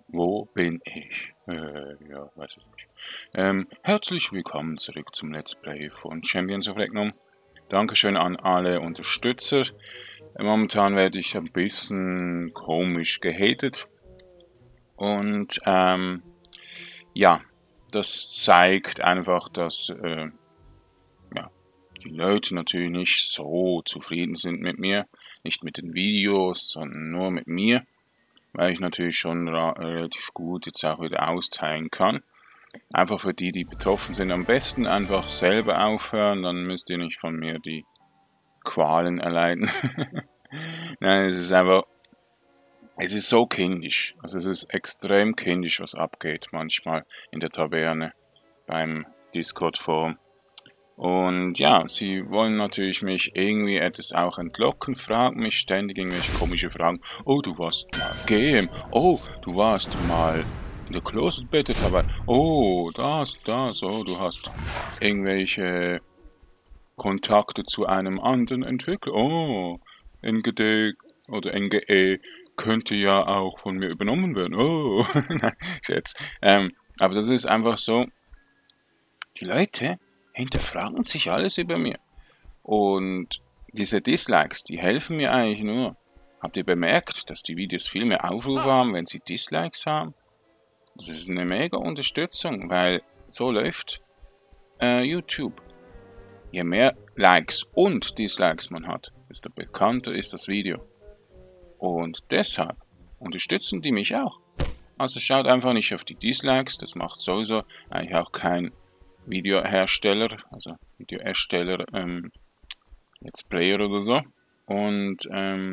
Wo bin ich? Ja, weiß ich nicht. Herzlich willkommen zurück zum Let's Play von Champions of Regnum. Dankeschön an alle Unterstützer. Momentan werde ich ein bisschen komisch gehatet. Und ja, das zeigt einfach, dass ja, die Leute natürlich nicht so zufrieden sind mit mir. Nicht mit den Videos, sondern nur mit mir. Weil ich natürlich schon relativ gut jetzt auch wieder austeilen kann. Einfach für die, die betroffen sind, am besten einfach selber aufhören, dann müsst ihr nicht von mir die Qualen erleiden. Nein, es ist so kindisch. Also es ist extrem kindisch, was abgeht manchmal in der Taverne beim Discord-Forum. Und ja, sie wollen natürlich mich irgendwie etwas auch entlocken, fragen mich ständig irgendwelche komische Fragen. Oh, du warst mal GM. Oh, du warst mal in der Closet Beta dabei. Oh, das. Oh, du hast irgendwelche Kontakte zu einem anderen Entwickler. Oh, NGD oder NGE könnte ja auch von mir übernommen werden. Oh, nein, Scherz. Aber das ist einfach so, die Leute hinterfragen sich alles über mir. Und diese Dislikes, die helfen mir eigentlich nur. Habt ihr bemerkt, dass die Videos viel mehr Aufrufe haben, wenn sie Dislikes haben? Das ist eine mega Unterstützung, weil so läuft YouTube. Je mehr Likes und Dislikes man hat, desto bekannter ist das Video. Und deshalb unterstützen die mich auch. Also schaut einfach nicht auf die Dislikes, das macht sowieso eigentlich auch kein Videohersteller, also Videoersteller, Let's Player oder so. Und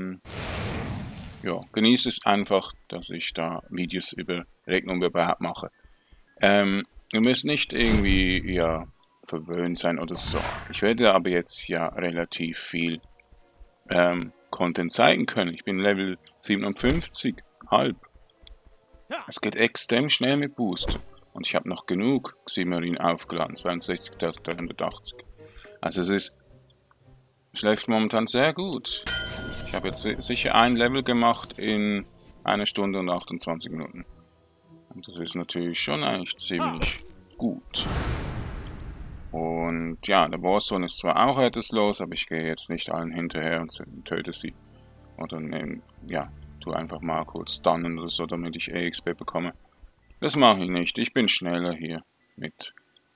ja, genieße es einfach, dass ich da Videos über Regnum überhaupt mache. Ihr müsst nicht irgendwie ja verwöhnt sein oder so. Ich werde aber jetzt ja relativ viel Content zeigen können. Ich bin Level 57, halb. Es geht extrem schnell mit Boost. Und ich habe noch genug Ximmerin aufgeladen, 62.380. Also es läuft momentan sehr gut. Ich habe jetzt sicher ein Level gemacht in 1 Stunde und 28 Minuten. Und das ist natürlich schon eigentlich ziemlich gut. Und ja, der Warzone ist zwar auch etwas los, aber ich gehe jetzt nicht allen hinterher und töte sie. Oder ja, tu einfach mal kurz stunnen oder so, damit ich EXP bekomme. Das mache ich nicht, ich bin schneller hier mit.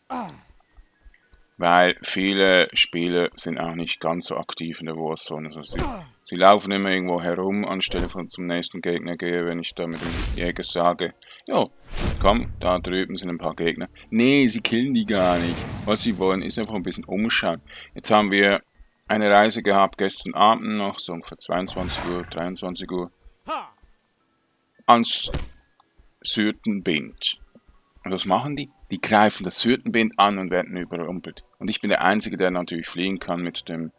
Weil viele Spieler sind auch nicht ganz so aktiv in der Warzone. Also sie laufen immer irgendwo herum, anstelle von zum nächsten Gegner gehe, wenn ich da mit dem Jäger sage, jo, komm, da drüben sind ein paar Gegner. Nee, sie killen die gar nicht. Was sie wollen, ist einfach ein bisschen umschauen. Jetzt haben wir eine Reise gehabt, gestern Abend noch, so ungefähr 22 Uhr, 23 Uhr, ans Sürtenbind. Und was machen die? Die greifen das Hürdenbind an und werden überrumpelt. Und ich bin der Einzige, der natürlich fliehen kann mit dem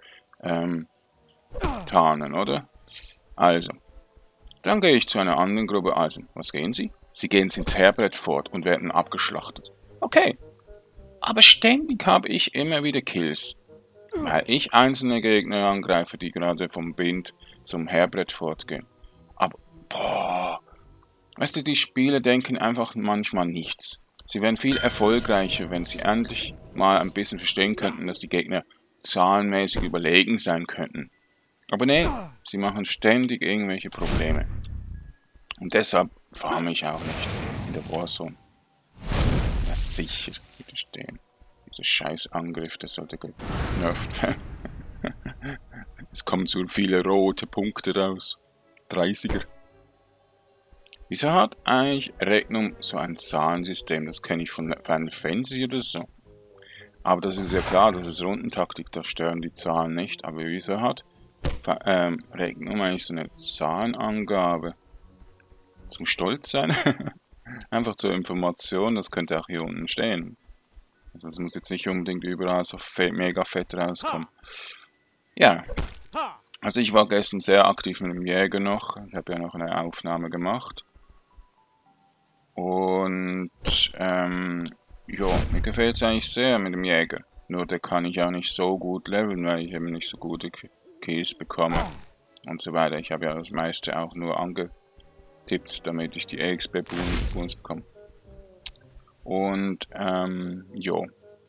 Tarnen, oder? Also, dann gehe ich zu einer anderen Gruppe. Also, was gehen sie? Sie gehen ins Heerbrett fort und werden abgeschlachtet. Okay, aber ständig habe ich immer wieder Kills. Weil ich einzelne Gegner angreife, die gerade vom Bind zum Heerbrett fortgehen. Aber, boah, weißt du, die Spieler denken einfach manchmal nichts. Sie wären viel erfolgreicher, wenn sie endlich mal ein bisschen verstehen könnten, dass die Gegner zahlenmäßig überlegen sein könnten. Aber nee, sie machen ständig irgendwelche Probleme. Und deshalb farme ich auch nicht in der Warzone. Ja, sicher, widerstehen. Dieser scheiß Angriff, der sollte genervt werden. Es kommen so viele rote Punkte raus. 30er. Wieso hat eigentlich Regnum so ein Zahlensystem? Das kenne ich von Final Fantasy oder so. Aber das ist ja klar, das ist Rundentaktik, da stören die Zahlen nicht. Aber wieso hat Regnum eigentlich so eine Zahlenangabe? Zum Stolz sein? Einfach zur Information, das könnte auch hier unten stehen. Also es muss jetzt nicht unbedingt überall so mega fett rauskommen. Ja, also ich war gestern sehr aktiv mit dem Jäger noch. Ich habe ja noch eine Aufnahme gemacht. Und ja, mir gefällt es eigentlich sehr mit dem Jäger. Nur der kann ich auch nicht so gut leveln, weil ich eben nicht so gute Keys bekomme und so weiter. Ich habe ja das meiste auch nur tippt, damit ich die XP-Boosts bekomme. Und, jo.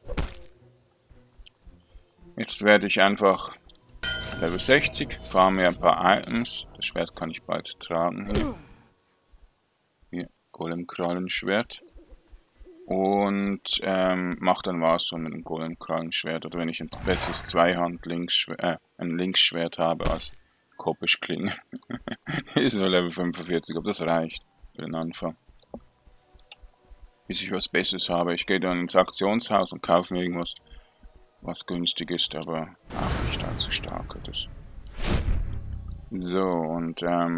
Jetzt werde ich einfach Level 60, farme mir ein paar Items. Das Schwert kann ich bald tragen hier. Hier, Golem-Krallenschwert. Und mache dann was so mit dem Golem-Krallenschwert. Oder wenn ich ein besseres ein Linksschwert habe als Kopischklinge. Ist nur Level 45, aber das reicht für den Anfang. Bis ich was Besseres habe. Ich gehe dann ins Auktionshaus und kaufe mir irgendwas, was günstig ist, aber auch nicht allzu stark. Das. So, und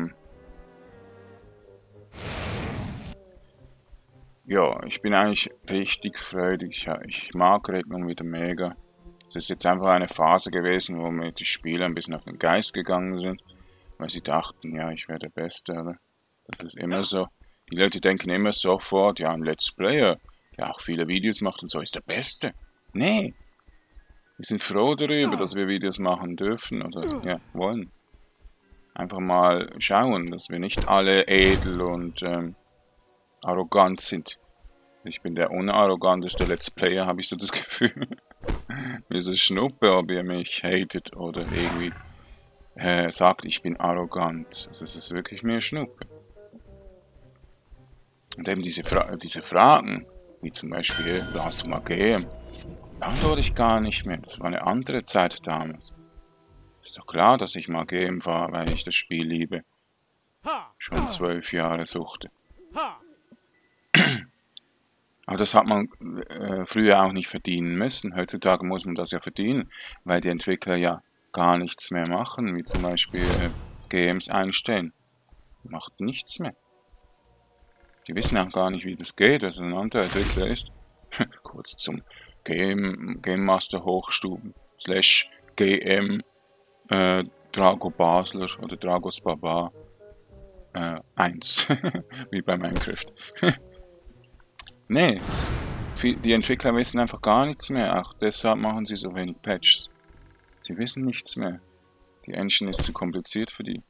ja, ich bin eigentlich richtig freudig. Ich mag Regnum wieder mega. Es ist jetzt einfach eine Phase gewesen, wo mir die Spieler ein bisschen auf den Geist gegangen sind, weil sie dachten, ja, ich wäre der Beste, oder? Das ist immer so. Die Leute denken immer sofort, ja, ein Let's Player, der auch viele Videos macht und so, ist der Beste. Nee, wir sind froh darüber, dass wir Videos machen dürfen oder ja, wollen. Einfach mal schauen, dass wir nicht alle edel und arrogant sind. Ich bin der unarroganteste Let's Player, habe ich so das Gefühl. Mir ist es Schnuppe, ob ihr mich hatet oder irgendwie sagt, ich bin arrogant. Also es ist wirklich mir Schnuppe. Und eben diese Fragen, wie zum Beispiel, hast du mal GM? Antworte ich gar nicht mehr. Das war eine andere Zeit damals. Ist doch klar, dass ich mal GM war, weil ich das Spiel liebe. Schon 12 Jahre suchte. Aber das hat man früher auch nicht verdienen müssen. Heutzutage muss man das ja verdienen, weil die Entwickler ja gar nichts mehr machen, wie zum Beispiel GMs einstellen. Macht nichts mehr. Die wissen auch gar nicht, wie das geht, was ein anderer Entwickler ist. Kurz zum Game Master Hochstuben / GM Drago Basler oder Dragos Barbar 1, wie bei Minecraft. Nee, die Entwickler wissen einfach gar nichts mehr, auch deshalb machen sie so wenig Patches. Sie wissen nichts mehr. Die Engine ist zu kompliziert für die.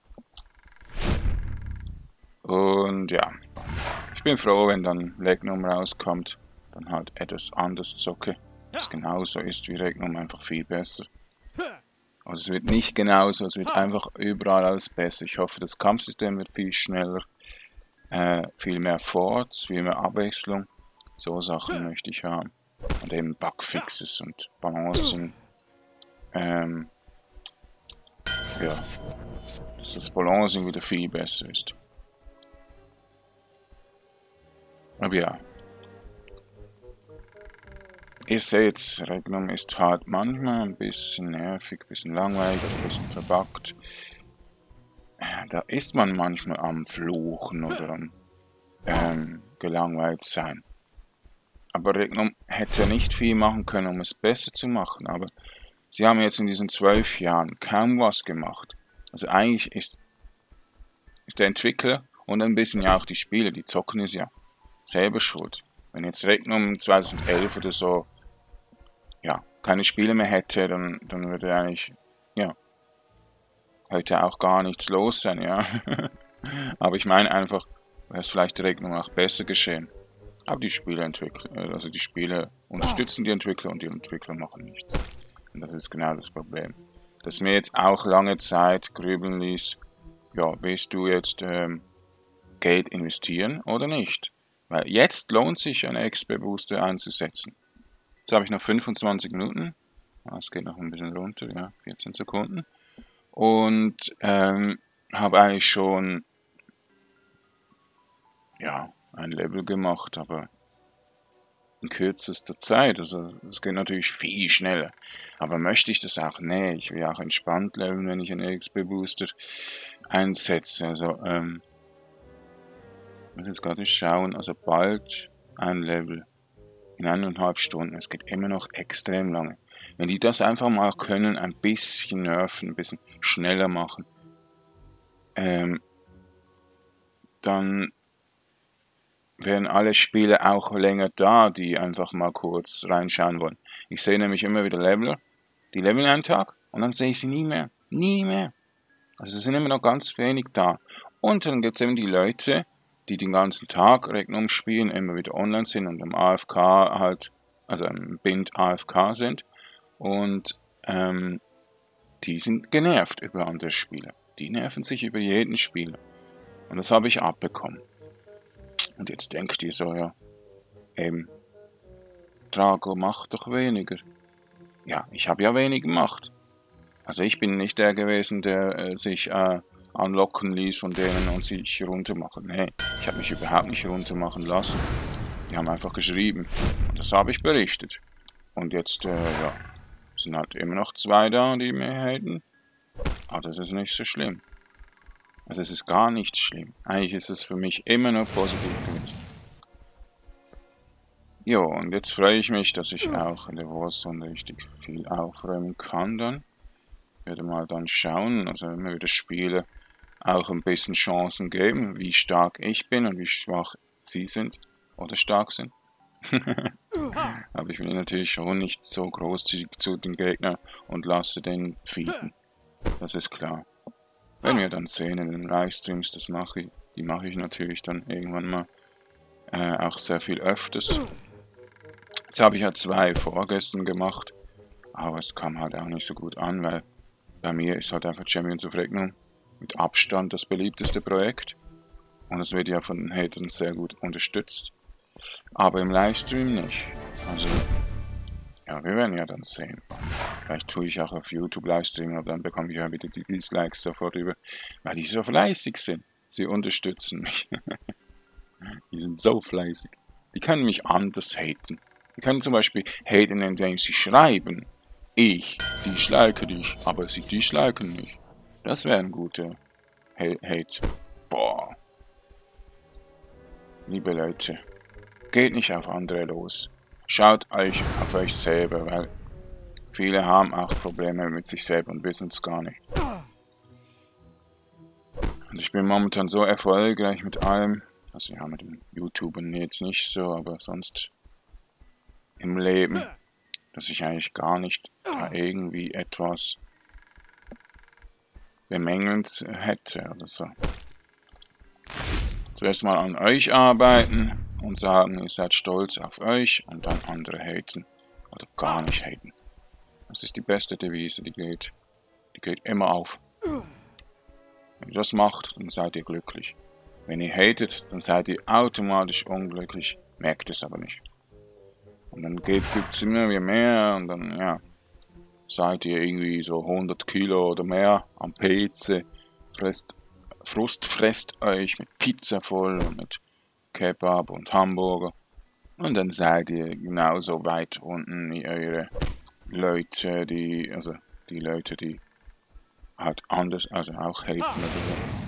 Und ja, ich bin froh, wenn dann Regnum rauskommt, dann halt etwas anders zocke, das genauso ist wie Regnum, einfach viel besser. Also es wird nicht genauso, es wird einfach überall alles besser. Ich hoffe, das Kampfsystem wird viel schneller, viel mehr Forts, viel mehr Abwechslung. So Sachen möchte ich haben. Und eben Bugfixes und Balancen. Ja, dass das Balancing wieder viel besser ist. Aber ja. Ihr seht, Regnum ist halt manchmal ein bisschen nervig, ein bisschen langweilig oder ein bisschen verbuggt. Da ist man manchmal am Fluchen oder am gelangweilt sein. Aber Regnum hätte nicht viel machen können, um es besser zu machen. Aber sie haben jetzt in diesen 12 Jahren kaum was gemacht. Also eigentlich ist der Entwickler und ein bisschen ja auch die Spieler, die zocken es ja selber schuld. Wenn jetzt Regnum 2011 oder so ja, keine Spiele mehr hätte, dann würde eigentlich ja heute auch gar nichts los sein, ja. Aber ich meine einfach, wäre es vielleicht Regnum auch besser geschehen. Aber die Spieler unterstützen die Entwickler und die Entwickler machen nichts. Und das ist genau das Problem. Das mir jetzt auch lange Zeit grübeln ließ, ja, willst du jetzt Geld investieren oder nicht? Weil jetzt lohnt sich ein XP-Booster einzusetzen. Jetzt habe ich noch 25 Minuten. Es geht noch ein bisschen runter, ja, 14 Sekunden. Und habe eigentlich schon ja, ein Level gemacht, aber in kürzester Zeit. Also es geht natürlich viel schneller. Aber möchte ich das auch? Nee, ich will auch entspannt leveln, wenn ich einen XP-Booster einsetze. Also, ich muss jetzt gerade schauen, also bald ein Level in 1,5 Stunden. Es geht immer noch extrem lange. Wenn die das einfach mal können, ein bisschen nerven, ein bisschen schneller machen, dann wären alle Spiele auch länger da, die einfach mal kurz reinschauen wollen. Ich sehe nämlich immer wieder Leveler, die leveln einen Tag und dann sehe ich sie nie mehr. Nie mehr. Also es sind immer noch ganz wenig da. Und dann gibt es eben die Leute, die den ganzen Tag Regnum spielen, immer wieder online sind und am AFK halt, also im Bind AFK sind. Und die sind genervt über andere Spieler. Die nerven sich über jeden Spieler. Und das habe ich abbekommen. Und jetzt denkt ihr so, ja, eben, Drago, mach doch weniger. Ja, ich habe ja wenig gemacht. Also ich bin nicht der gewesen, der sich anlocken ließ von denen und sich runtermachen. Nee, ich habe mich überhaupt nicht runtermachen lassen. Die haben einfach geschrieben. Und das habe ich berichtet. Und jetzt, ja, sind halt immer noch 2 da, die mir haten. Aber das ist nicht so schlimm. Also es ist gar nicht schlimm. Eigentlich ist es für mich immer nur positiv gewesen. Jo, und jetzt freue ich mich, dass ich auch in der Warzone richtig viel aufräumen kann dann. Ich werde mal dann schauen, also immer wieder Spiele auch ein bisschen Chancen geben, wie stark ich bin und wie schwach sie sind oder stark sind. Aber ich bin natürlich schon nicht so großzügig zu den Gegnern und lasse den feeden. Das ist klar. Wenn wir dann sehen in den Livestreams, die mache ich natürlich dann irgendwann mal auch sehr viel öfters. Jetzt habe ich ja 2 vorgestern gemacht, aber es kam halt auch nicht so gut an, weil bei mir ist halt einfach Champions of Regnum mit Abstand das beliebteste Projekt. Und es wird ja von den Hatern sehr gut unterstützt. Aber im Livestream nicht. Also, ja, wir werden ja dann sehen. Vielleicht tue ich auch auf YouTube Livestream, aber dann bekomme ich ja wieder die Dislikes sofort über, weil die so fleißig sind. Sie unterstützen mich. Die sind so fleißig. Die können mich anders haten. Die können zum Beispiel haten, indem sie schreiben. Ich dislike dich, aber sie disliken mich. Das wäre ein guter Hate. Boah. Liebe Leute, geht nicht auf andere los. Schaut euch auf euch selber, weil viele haben auch Probleme mit sich selber und wissen es gar nicht. Und ich bin momentan so erfolgreich mit allem, also ja, mit dem YouTubern jetzt nicht so, aber sonst im Leben, dass ich eigentlich gar nicht da irgendwie etwas bemängelnd hätte oder so. Zuerst mal an euch arbeiten und sagen, ihr seid stolz auf euch und dann andere haten oder gar nicht haten. Das ist die beste Devise, die geht immer auf. Wenn ihr das macht, dann seid ihr glücklich. Wenn ihr hatet, dann seid ihr automatisch unglücklich, merkt es aber nicht. Und dann gibt es immer wieder mehr und dann, ja, seid ihr irgendwie so 100 Kilo oder mehr am PC, Frust fresst euch mit Pizza voll und mit Kebab und Hamburger. Und dann seid ihr genauso weit unten wie eure Leute, die halt anders, also auch haten oder so.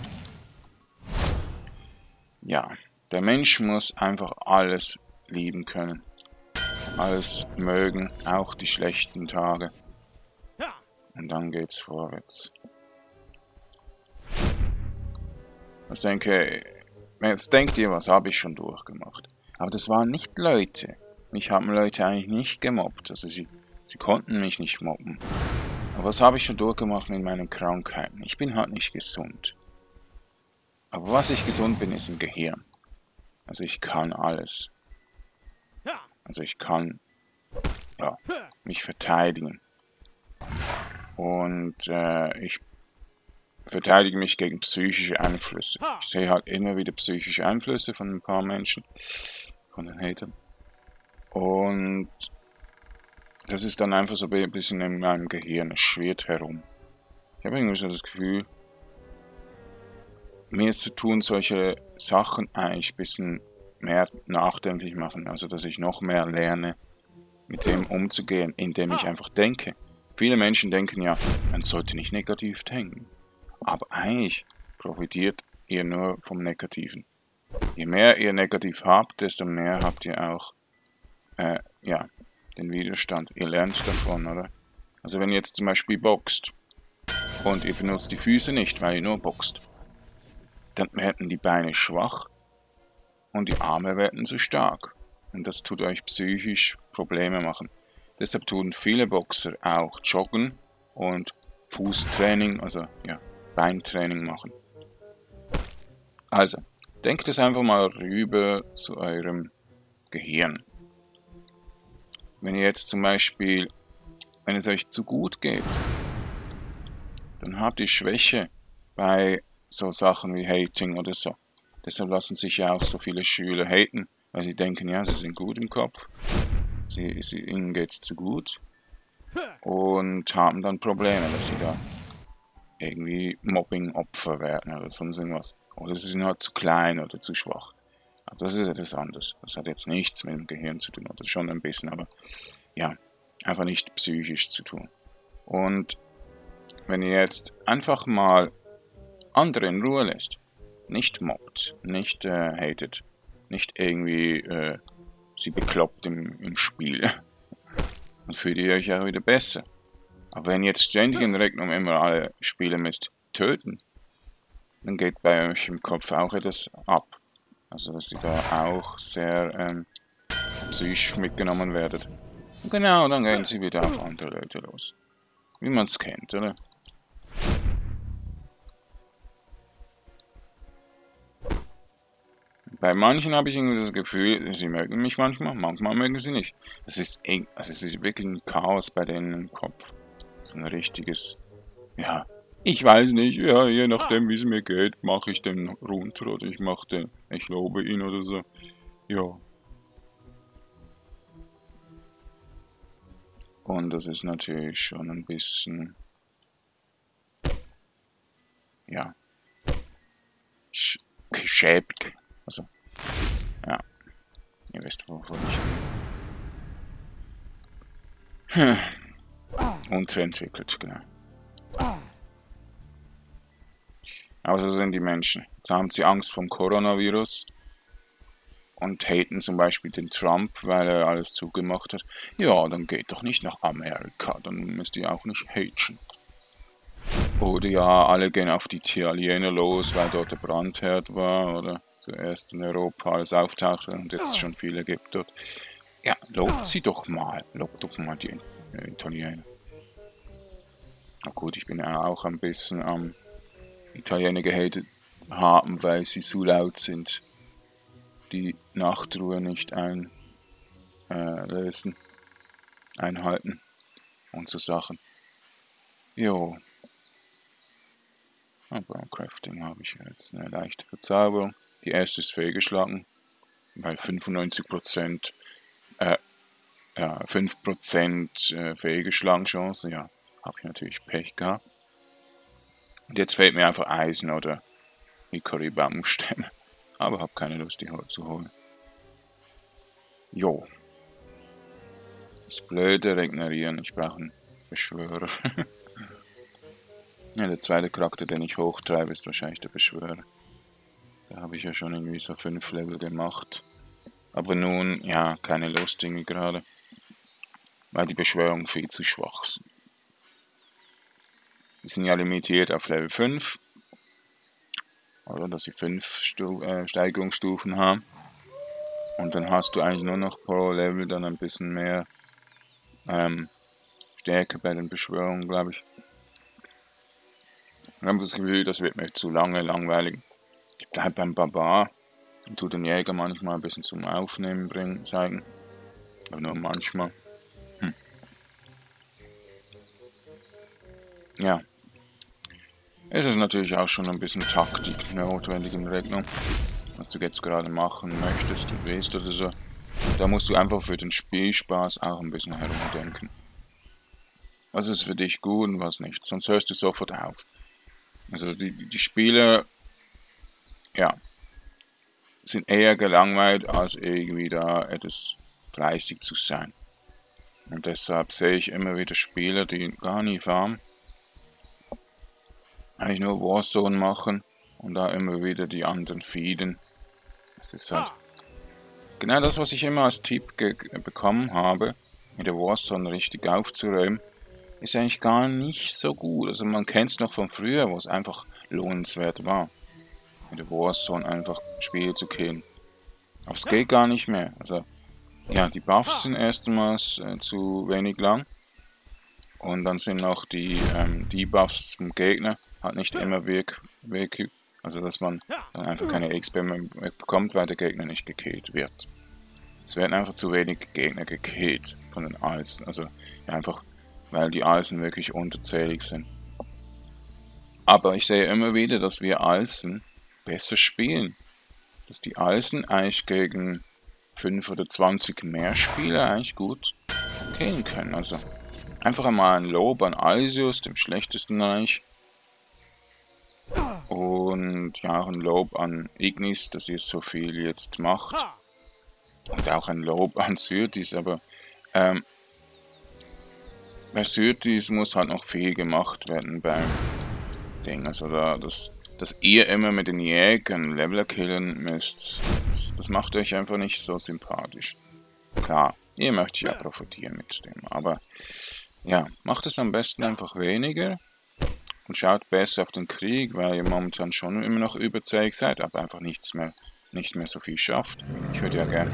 Ja, der Mensch muss einfach alles lieben können. Alles mögen, auch die schlechten Tage. Und dann geht's vorwärts. Jetzt denkt ihr, was habe ich schon durchgemacht? Aber das waren nicht Leute. Mich haben Leute eigentlich nicht gemobbt. Also sie konnten mich nicht mobben. Aber was habe ich schon durchgemacht mit meinen Krankheiten? Ich bin halt nicht gesund. Aber was ich gesund bin, ist im Gehirn. Also ich kann alles. Also ich kann mich verteidigen. Und ich verteidige mich gegen psychische Einflüsse. Ich sehe halt immer wieder psychische Einflüsse von ein paar Menschen, von den Hatern. Und das ist dann einfach so ein bisschen in meinem Gehirn, es schwirrt herum. Ich habe irgendwie so das Gefühl, mir zu tun, solche Sachen eigentlich ein bisschen mehr nachdenklich machen. Also dass ich noch mehr lerne, mit dem umzugehen, indem ich einfach denke. Viele Menschen denken ja, man sollte nicht negativ denken. Aber eigentlich profitiert ihr nur vom Negativen. Je mehr ihr negativ habt, desto mehr habt ihr auch den Widerstand. Ihr lernt davon, oder? Also wenn ihr jetzt zum Beispiel boxt und ihr benutzt die Füße nicht, weil ihr nur boxt, dann werden die Beine schwach und die Arme werden zu stark. Und das tut euch psychisch Probleme machen. Deshalb tun viele Boxer auch joggen und Fußtraining, also ja, Beintraining machen. Also, denkt es einfach mal rüber zu eurem Gehirn. Wenn ihr jetzt zum Beispiel, wenn es euch zu gut geht, dann habt ihr Schwäche bei so Sachen wie Hating oder so. Deshalb lassen sich ja auch so viele Schüler haten, weil sie denken, ja, sie sind gut im Kopf, ihnen geht es zu gut und haben dann Probleme, dass sie da irgendwie Mobbing-Opfer werden oder sonst irgendwas. Oder sie sind halt zu klein oder zu schwach. Aber das ist etwas anderes. Das hat jetzt nichts mit dem Gehirn zu tun, oder schon ein bisschen, aber ja, einfach nicht psychisch zu tun. Und wenn ihr jetzt einfach mal andere in Ruhe lässt, nicht mobbt, nicht hatet, nicht irgendwie sie bekloppt im Spiel, dann fühlt ihr euch auch wieder besser. Aber wenn ihr jetzt ständig in Regnum immer alle Spieler müsst töten, dann geht bei euch im Kopf auch etwas ab. Also dass ihr da auch sehr psychisch mitgenommen werdet. Und genau, dann gehen sie wieder auf andere Leute los. Wie man es kennt, oder? Bei manchen habe ich irgendwie das Gefühl, sie mögen mich manchmal mögen sie nicht. Es ist eng, also es ist wirklich ein Chaos bei denen im Kopf. So ein richtiges, ja, ich weiß nicht, ja, je nachdem wie es mir geht, mache ich den runter oder ich lobe ihn oder so. Ja. Und das ist natürlich schon ein bisschen, ja, geschäbig. Also, ja, ihr wisst, wovon ich... Unterentwickelt, genau. Aber so sind die Menschen. Jetzt haben sie Angst vom Coronavirus und haten zum Beispiel den Trump, weil er alles zugemacht hat. Ja, dann geht doch nicht nach Amerika, dann müsst ihr auch nicht haten. Oder ja, alle gehen auf die Italiener los, weil dort der Brandherd war oder zuerst in Europa alles auftauchte und jetzt schon viele gibt dort. Ja, lobt sie doch mal. Lobt doch mal die Italiener. Na gut, ich bin ja auch ein bisschen am Italiener gehatet haben, weil sie so laut sind. Die Nachtruhe nicht einhalten und so Sachen. Jo. Beim Crafting habe ich jetzt eine leichte Verzauberung. Die erste ist fehlgeschlagen, weil 95% 5% fehlgeschlagen Chance, ja, habe ich natürlich Pech gehabt. Und jetzt fehlt mir einfach Eisen oder Hickory-Baumstämme, aber habe keine Lust, die zu holen. Jo. Das blöde Regenerieren, ich brauche einen Beschwörer. Ja, der zweite Charakter, den ich hochtreibe, ist wahrscheinlich der Beschwörer. Da habe ich ja schon irgendwie so 5 Level gemacht. Aber nun, ja, keine Lust irgendwie gerade. Weil die Beschwörungen viel zu schwach sind. Die sind ja limitiert auf Level 5. Oder dass sie 5 Steigerungsstufen haben. Und dann hast du eigentlich nur noch pro Level dann ein bisschen mehr Stärke bei den Beschwörungen, glaube ich. Ich habe das Gefühl, das wird mir zu langweilig. Ich bleibe beim Barbar und tue den Jäger manchmal ein bisschen zum Aufnehmen zeigen. Aber nur manchmal. Ja. Es ist natürlich auch schon ein bisschen Taktik notwendig in Regnum. Was du jetzt gerade machen möchtest und willst oder so. Da musst du einfach für den Spielspaß auch ein bisschen herumdenken. Was ist für dich gut und was nicht. Sonst hörst du sofort auf. Also die Spieler, ja, sind eher gelangweilt, als irgendwie da etwas fleißig zu sein. Und deshalb sehe ich immer wieder Spieler, die gar nie farmen, eigentlich nur Warzone machen und da immer wieder die anderen feeden. Das ist halt genau das, was ich immer als Tipp bekommen habe, mit der Warzone richtig aufzuräumen, ist eigentlich gar nicht so gut. Also man kennt es noch von früher, wo es einfach lohnenswert war, mit der Warzone einfach Spiele zu killen. Aber es geht gar nicht mehr. Also ja, die Buffs sind erstmals zu wenig lang. Und dann sind noch die Debuffs vom Gegner halt nicht immer Also, dass man dann einfach keine XP mehr bekommt, weil der Gegner nicht gekillt wird. Es werden einfach zu wenig Gegner gekillt von den Eisen. Also, ja, einfach, weil die Eisen wirklich unterzählig sind. Aber ich sehe immer wieder, dass wir Eisen besser spielen. Dass die Eisen eigentlich gegen 5 oder 20 mehr Spieler eigentlich gut killen können. Also, einfach einmal ein Lob an Alsius, dem schlechtesten eigentlich. Und ja, auch ein Lob an Ignis, dass ihr so viel jetzt macht. Und auch ein Lob an Syrtis, aber bei Syrtis muss halt noch viel gemacht werden beim Ding. Also dass ihr immer mit den Jägern Leveler killen müsst, das macht euch einfach nicht so sympathisch. Klar, ihr möchtet ja profitieren mit dem, aber ja, macht es am besten einfach weniger und schaut besser auf den Krieg, weil ihr momentan schon immer noch überzählig seid, aber einfach nicht mehr so viel schafft. Ich würde ja gerne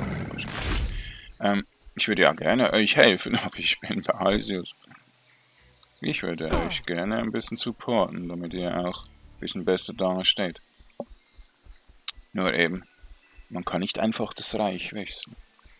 euch helfen, aber ich bin bei Halsius. Ich würde euch gerne ein bisschen supporten, damit ihr auch ein bisschen besser dasteht. Nur eben, man kann nicht einfach das Reich wechseln.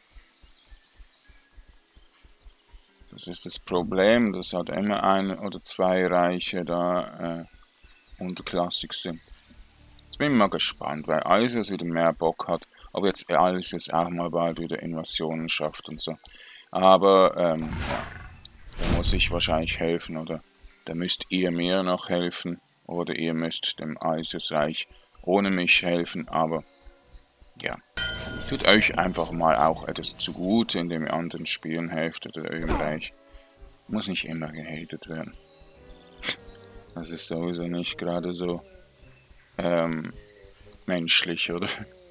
Das ist das Problem, dass halt immer ein oder zwei Reiche da unterklassig sind. Jetzt bin ich mal gespannt, weil Alsius wieder mehr Bock hat, ob jetzt Alsius auch mal bald wieder Invasionen schafft und so. Aber ja, da muss ich wahrscheinlich helfen, oder da müsst ihr mir noch helfen, oder ihr müsst dem Alsius-Reich ohne mich helfen, aber ja. Tut euch einfach mal auch etwas zugute, indem ihr anderen Spielen helft oder eurem Reich. Muss nicht immer gehatet werden. Das ist sowieso nicht gerade so menschlich, oder?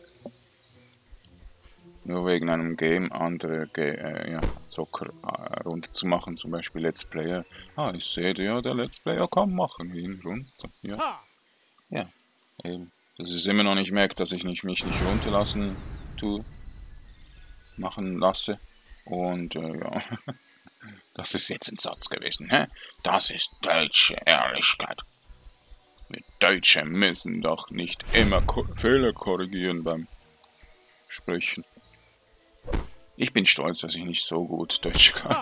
Nur wegen einem Game andere ja, Zocker runterzumachen, zum Beispiel Let's Player. Ah, ich sehe, ja, der Let's Player kann machen, ihn runter. Ja, ja, eben. Das ist immer noch nicht merkt, dass ich mich nicht runterlassen machen lasse. Und ja, das ist jetzt ein Satz gewesen, hä? Das ist deutsche Ehrlichkeit. Wir Deutsche müssen doch nicht immer Fehler korrigieren beim Sprechen. Ich bin stolz, dass ich nicht so gut Deutsch kann.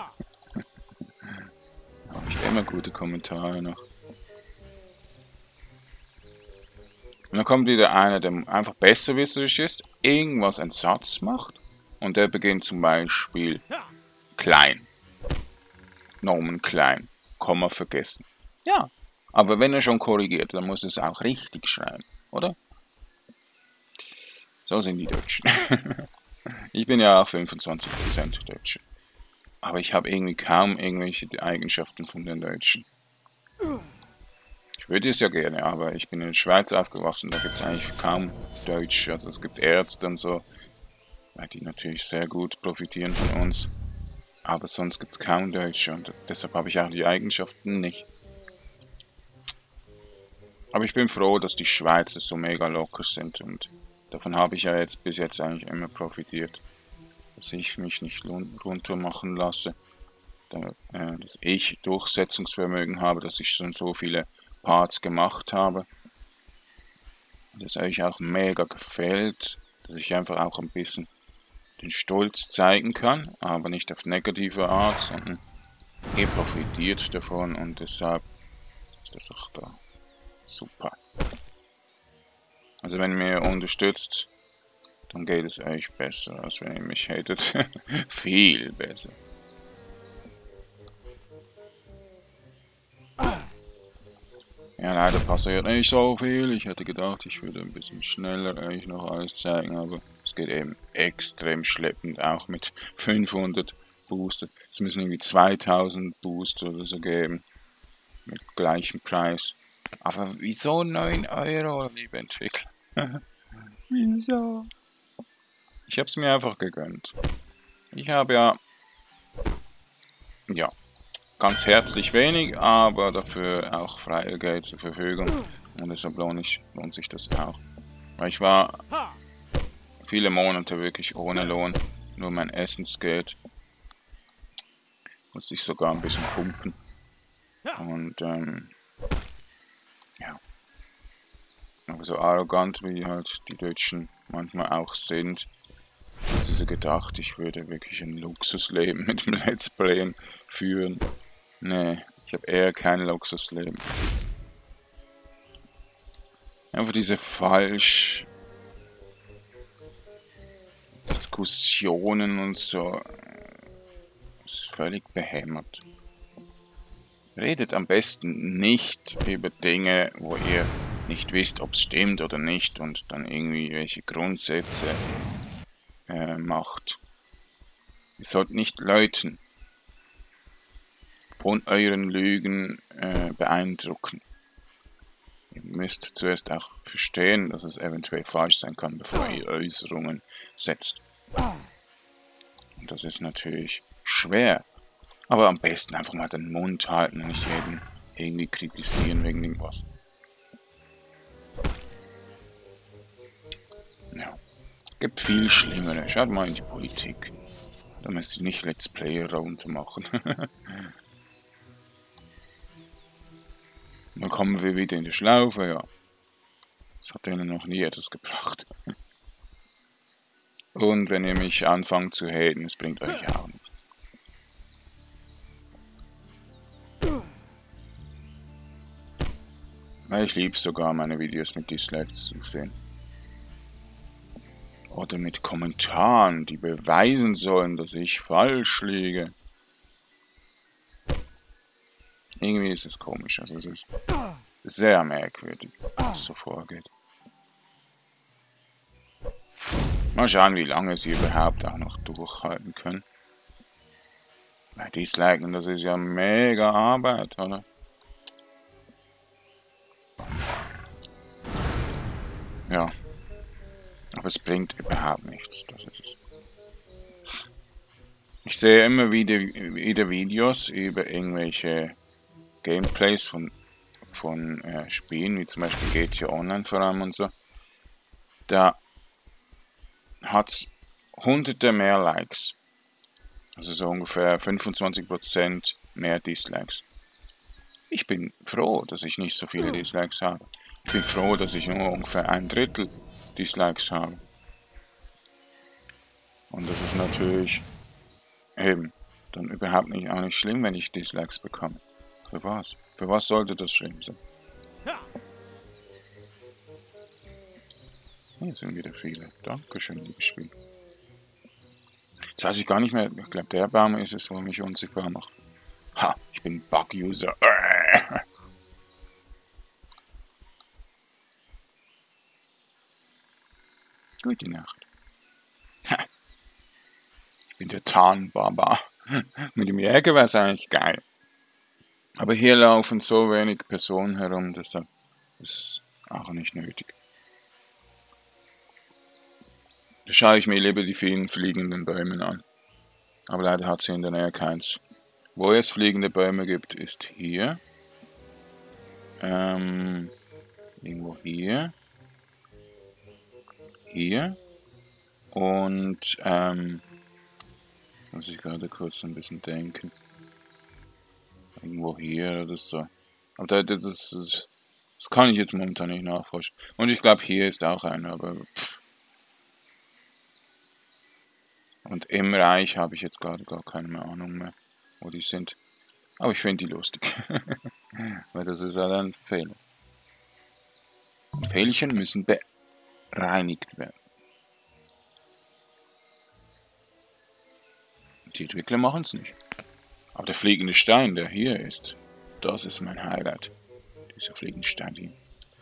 Habe ich immer gute Kommentare noch. Und dann kommt wieder einer, der einfach besserwisserisch ist, irgendwas einen Satz macht und der beginnt zum Beispiel klein. Nomen klein. Komma vergessen. Ja, aber wenn er schon korrigiert, dann muss es auch richtig schreiben, oder? So sind die Deutschen. Ich bin ja auch 25% Deutsche. Aber ich habe irgendwie kaum irgendwelche Eigenschaften von den Deutschen. Ich würde es ja gerne, aber ich bin in der Schweiz aufgewachsen, da gibt es eigentlich kaum Deutsche. Also es gibt Ärzte und so, weil die natürlich sehr gut profitieren von uns. Aber sonst gibt es kaum Deutsche und deshalb habe ich auch die Eigenschaften nicht. Aber ich bin froh, dass die Schweizer so mega locker sind und davon habe ich ja jetzt bis jetzt eigentlich immer profitiert. Dass ich mich nicht runter machen lasse, dass ich Durchsetzungsvermögen habe, dass ich schon so viele Parts gemacht habe. Das euch auch mega gefällt, dass ich einfach auch ein bisschen den Stolz zeigen kann, aber nicht auf negative Art, sondern ihr profitiert davon und deshalb ist das auch da super. Also wenn ihr mir unterstützt, dann geht es euch besser, als wenn ihr mich hatet. Viel besser. Ja, leider passiert nicht so viel. Ich hätte gedacht, ich würde ein bisschen schneller euch noch alles zeigen, aber es geht eben extrem schleppend, auch mit 500 Booster. Es müssen irgendwie 2000 Booster oder so geben, mit gleichem Preis. Aber wieso 9 Euro, liebe Entwickler? Wieso? Ich habe es mir einfach gegönnt. Ich habe ja, ganz herzlich wenig, aber dafür auch freie Geld zur Verfügung. Und deshalb lohnt sich das auch. Weil ich war viele Monate wirklich ohne Lohn, nur mein Essensgeld. Musste ich sogar ein bisschen pumpen. Und ja. Aber so arrogant wie halt die Deutschen manchmal auch sind, hat sie so gedacht, ich würde wirklich ein Luxusleben mit dem Let's Playen führen. Nee, ich habe eher kein Luxusleben. Einfach diese falsch Diskussionen und so ist völlig behämmert. Redet am besten nicht über Dinge, wo ihr nicht wisst, ob es stimmt oder nicht und dann irgendwie welche Grundsätze macht. Ihr sollt nicht Leuten von euren Lügen beeindrucken. Ihr müsst zuerst auch verstehen, dass es eventuell falsch sein kann, bevor ihr Äußerungen setzt. Und das ist natürlich schwer. Aber am besten einfach mal den Mund halten und nicht jeden irgendwie kritisieren wegen irgendwas. Ja. Gibt viel Schlimmere. Schaut mal in die Politik. Da müsst ihr nicht Let's Player runtermachen. Dann kommen wir wieder in die Schlaufe, ja. Das hat denen noch nie etwas gebracht. Und wenn ihr mich anfangt zu haten, es bringt euch auch nichts. Ich liebe sogar meine Videos mit Dislikes zu sehen. Oder mit Kommentaren, die beweisen sollen, dass ich falsch liege. Irgendwie ist es komisch, also es ist sehr merkwürdig, was so vorgeht. Mal schauen, wie lange sie überhaupt auch noch durchhalten können. Bei Disliken, das ist ja mega Arbeit, oder? Ja. Aber es bringt überhaupt nichts. Das ist es. Ich sehe immer wieder Videos über irgendwelche Gameplays von Spielen, wie zum Beispiel GTA Online vor allem und so. Da hat es hunderte mehr Likes. Also so ungefähr 25% mehr Dislikes. Ich bin froh, dass ich nicht so viele Dislikes habe. Ich bin froh, dass ich nur ungefähr 1/3 Dislikes habe. Und das ist natürlich eben dann überhaupt nicht, auch nicht schlimm, wenn ich Dislikes bekomme. Für was? Für was sollte das schlimm sein? Hier sind wieder viele. Dankeschön, liebes Spiel. Jetzt weiß ich gar nicht mehr. Ich glaube, der Baum ist es, wo mich unsichtbar macht. Ha, ich bin Bug-User. Gute Nacht. Ich bin der Tarnbaba. Mit dem Jäger wäre es eigentlich geil. Aber hier laufen so wenig Personen herum, deshalb ist es auch nicht nötig. Da schaue ich mir lieber die vielen fliegenden Bäume an. Aber leider hat sie in der Nähe keins. Wo es fliegende Bäume gibt, ist hier. Irgendwo hier. Hier. Und, muss ich gerade kurz ein bisschen denken. Irgendwo hier oder so. Aber das kann ich jetzt momentan nicht nachforschen. Und ich glaube, hier ist auch einer, aber pff. Und im Reich habe ich jetzt gerade gar keine Ahnung mehr, wo die sind. Aber ich finde die lustig. Weil das ist halt ein Fehler. Und Fählchen müssen bereinigt werden. Die Entwickler machen es nicht. Aber der fliegende Stein, der hier ist, das ist mein Highlight. Dieser fliegende Stein hier.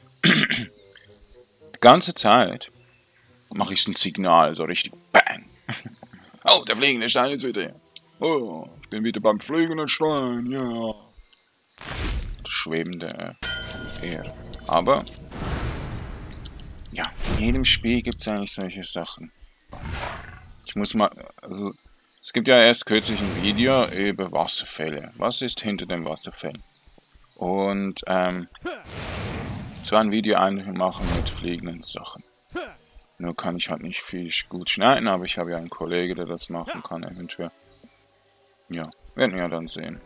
Die ganze Zeit mache ich ein Signal, so richtig BANG. Oh, der fliegende Stein ist wieder hier. Oh, ich bin wieder beim fliegenden Stein, ja. Das schwebende Ehr. Aber, ja, in jedem Spiel gibt es eigentlich solche Sachen. Ich muss mal, also, es gibt ja erst kürzlich ein Video über Wasserfälle. Was ist hinter den Wasserfällen? Und, so ein Video eigentlich machen mit fliegenden Sachen. Nur kann ich halt nicht viel gut schneiden, aber ich habe ja einen Kollegen, der das machen kann, eventuell. Ja, werden wir ja dann sehen.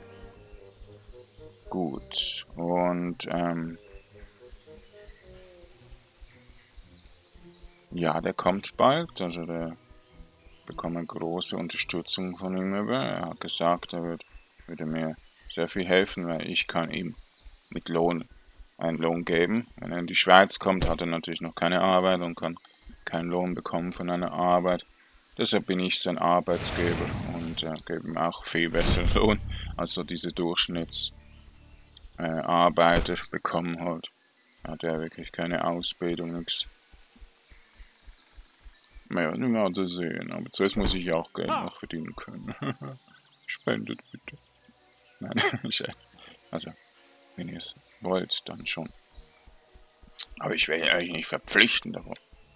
Gut, und, Ja, der kommt bald, also der bekomme große Unterstützung von ihm über. Er hat gesagt, würde mir sehr viel helfen, weil ich kann ihm mit Lohn einen Lohn geben. Wenn er in die Schweiz kommt, hat er natürlich noch keine Arbeit und kann keinen Lohn bekommen von einer Arbeit. Deshalb bin ich sein Arbeitsgeber und gebe ihm auch viel besseren Lohn, als so diese Durchschnittsarbeiter bekommen halt. Hat er wirklich keine Ausbildung, nichts. Naja, wir werden sehen. Aber zuerst muss ich auch Geld noch verdienen können. Spendet bitte. Nein, Scherz. Also, wenn ihr es wollt, dann schon. Aber ich werde euch nicht verpflichten davon.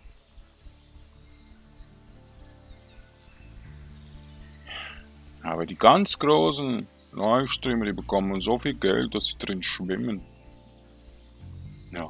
Aber die ganz großen Livestreamer, die bekommen so viel Geld, dass sie drin schwimmen. Ja.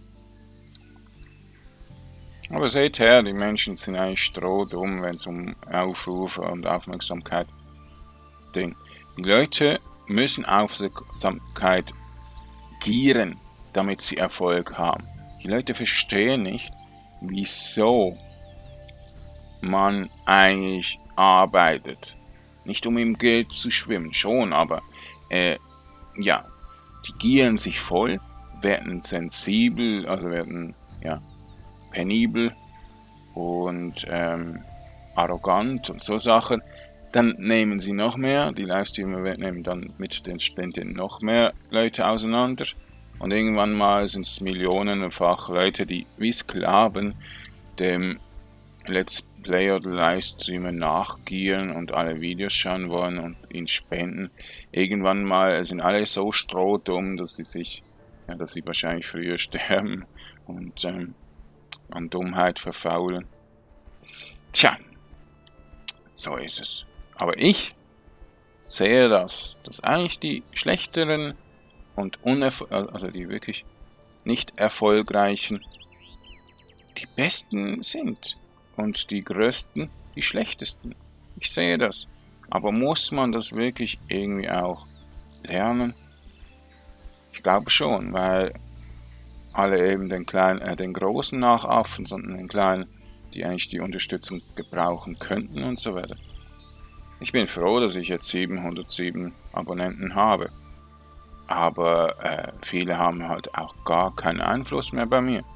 Aber seht her, die Menschen sind eigentlich strohdumm, wenn es um Aufrufe und Aufmerksamkeit geht. Die Leute müssen Aufmerksamkeit gieren, damit sie Erfolg haben. Die Leute verstehen nicht, wieso man eigentlich arbeitet. Nicht um im Geld zu schwimmen, schon, aber ja, die gieren sich voll, werden sensibel, also werden ja penibel und arrogant und so Sachen. Dann nehmen sie noch mehr, die Livestreamer nehmen dann mit den Spenden noch mehr Leute auseinander. Und irgendwann mal sind es millionenfach Leute, die wie Sklaven dem Let's Player oder Livestreamer nachgieren und alle Videos schauen wollen und ihn spenden. Irgendwann mal sind alle so strohdumm, dass sie wahrscheinlich früher sterben und an Dummheit verfaulen. Tja, so ist es. Aber ich sehe dass eigentlich die schlechteren und also die wirklich nicht erfolgreichen, die besten sind und die größten die schlechtesten. Ich sehe das. Aber muss man das wirklich irgendwie auch lernen? Ich glaube schon, weil alle eben den Großen nachaffen, sondern den Kleinen, die eigentlich die Unterstützung gebrauchen könnten und so weiter. Ich bin froh, dass ich jetzt 707 Abonnenten habe. Aber viele haben halt auch gar keinen Einfluss mehr bei mir.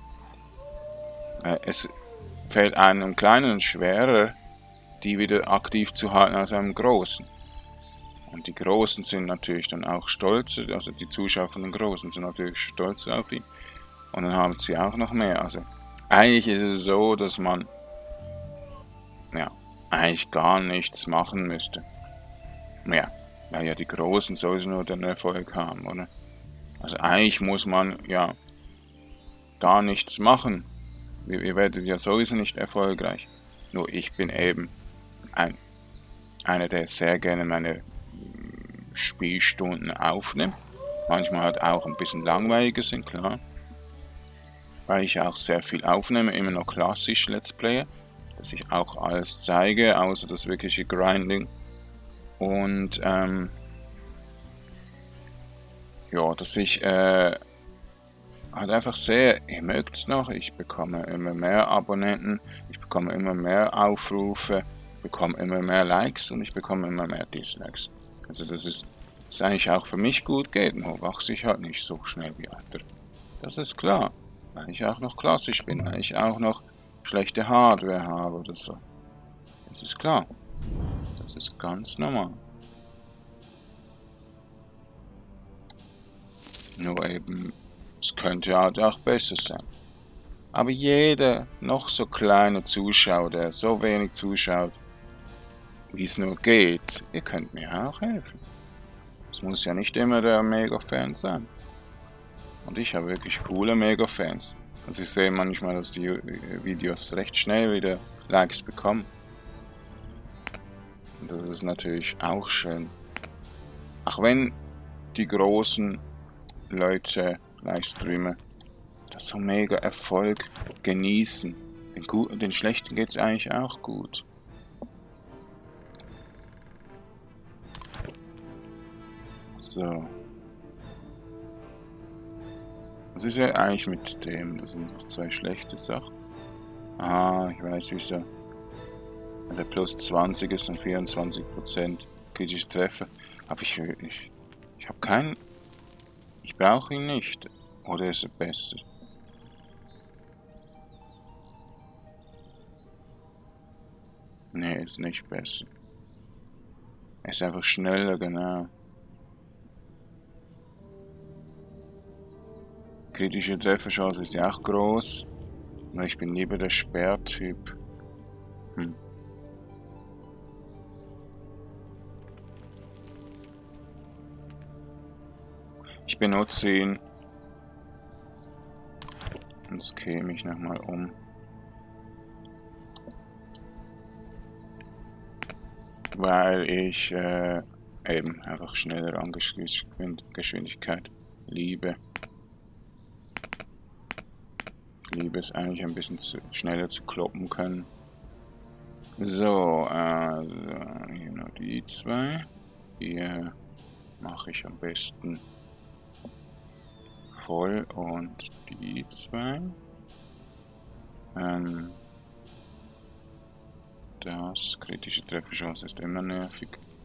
Es fällt einem Kleinen schwerer, die wieder aktiv zu halten als einem Großen. Und die Großen sind natürlich dann auch stolzer, also die Zuschauer von den Großen sind natürlich stolzer auf ihn. Und dann haben sie auch noch mehr. Also eigentlich ist es so, dass man ja eigentlich gar nichts machen müsste. Ja, weil ja die Großen sowieso nur den Erfolg haben, oder? Also eigentlich muss man ja gar nichts machen. Ihr werdet ja sowieso nicht erfolgreich. Nur ich bin eben einer, der sehr gerne meine Spielstunden aufnimmt. Manchmal halt auch ein bisschen langweiliger sind, klar. Weil ich auch sehr viel aufnehme, immer noch klassisch Let's Player. Dass ich auch alles zeige, außer das wirkliche Grinding. Und ja, dass ich halt einfach sehe, ihr mögt es noch, ich bekomme immer mehr Abonnenten, ich bekomme immer mehr Aufrufe, ich bekomme immer mehr Likes und ich bekomme immer mehr Dislikes. Also das ist eigentlich auch für mich gut geht, nur wachse ich halt nicht so schnell wie andere. Das ist klar, weil ich auch noch klassisch bin, weil ich auch noch schlechte Hardware habe oder so. Das ist klar. Das ist ganz normal. Nur eben, es könnte halt auch besser sein. Aber jeder noch so kleine Zuschauer, der so wenig zuschaut, wie es nur geht, ihr könnt mir auch helfen. Es muss ja nicht immer der Mega-Fan sein. Und ich habe wirklich coole Mega-Fans. Also ich sehe manchmal, dass die Videos recht schnell wieder Likes bekommen. Und das ist natürlich auch schön. Auch wenn die großen Leute, Livestreamer, das so mega Erfolg genießen. Den Schlechten geht es eigentlich auch gut. So. Was ist ja eigentlich mit dem? Das sind noch zwei schlechte Sachen. Ah, ich weiß wieso. Wenn der plus 20 ist und 24% kritische Treffer. Aber ich habe keinen. Ich brauche ihn nicht. Oder ist er besser? Nee, ist nicht besser. Er ist einfach schneller, genau. Kritische Trefferchance ist ja auch groß. Nur ich bin lieber der Sperrtyp. Hm. Ich benutze ihn. Jetzt käme ich nochmal um. Weil ich eben einfach schneller Geschwindigkeit liebe. Ich liebe es eigentlich ein bisschen schneller zu kloppen können. So, also hier noch die zwei. Hier mache ich am besten voll und die zwei. Das kritische Trefferchance ist immer nervig.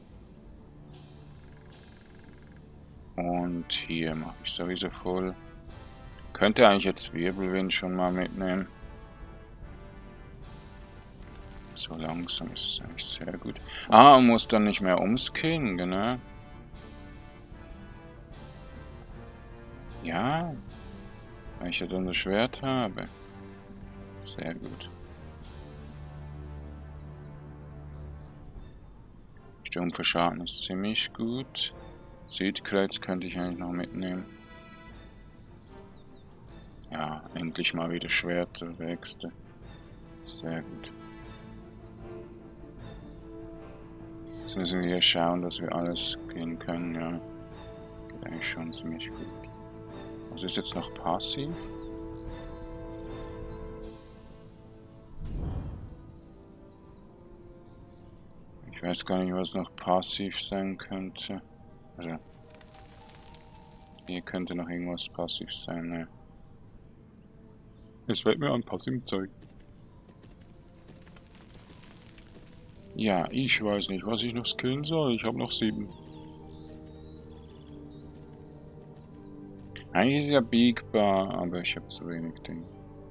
Und hier mache ich sowieso voll. Könnte eigentlich jetzt Wirbelwind schon mal mitnehmen. So langsam ist es eigentlich sehr gut. Ah, man muss dann nicht mehr umskillen, genau. Ja, weil ich ja dann das Schwert habe. Sehr gut. Stumpfer Schaden ist ziemlich gut. Südkreuz könnte ich eigentlich noch mitnehmen. Ja, endlich mal wieder Schwerter, Wechsel. Sehr gut. Jetzt müssen wir hier schauen, dass wir alles gehen können, ja. Geht eigentlich schon ziemlich gut. Was ist jetzt noch passiv? Ich weiß gar nicht, was noch passiv sein könnte. Also, hier könnte noch irgendwas passiv sein, ne? Es fällt mir an passivem Zeug. Ja, ich weiß nicht, was ich noch skillen soll. Ich habe noch 7. Eigentlich ist ja biegbar, aber ich habe zu wenig Dinge.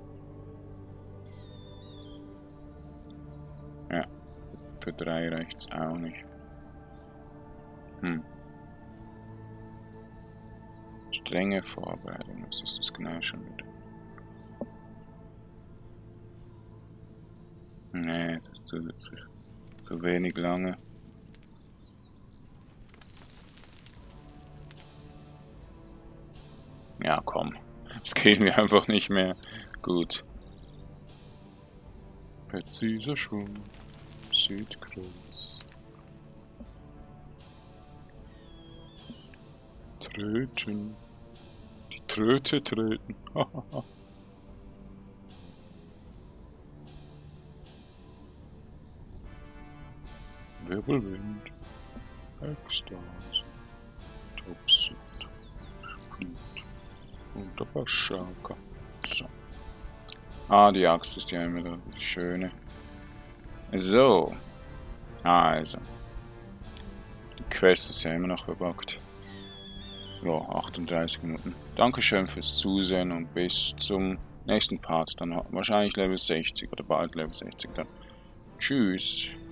Ja, für 3 reicht's auch nicht. Strenge Vorbereitung, was ist das genau schon wieder? Nee, es ist zu wenig lange. Ja, komm. Das gehen wir einfach nicht mehr. Gut. Präziser Schwung. Südkreuz. Tröten. Die Tröte treten. Wirbelwind. Ekstase. Topsud. Split. Und der Baschaka. So. Ah, die Axt ist ja immer das Schöne. So. Also. Die Quest ist ja immer noch verbuggt. Ja, 38 Minuten. Dankeschön fürs Zusehen und bis zum nächsten Part. Dann wahrscheinlich Level 60 oder bald Level 60 dann. Tschüss.